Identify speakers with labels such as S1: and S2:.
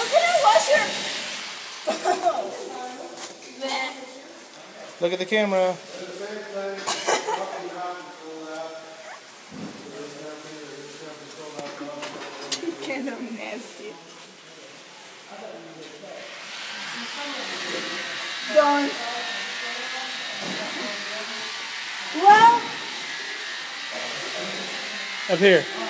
S1: How can I wash your...
S2: Look at the camera.
S1: Kind of nasty. Don't. Well.
S2: Up here.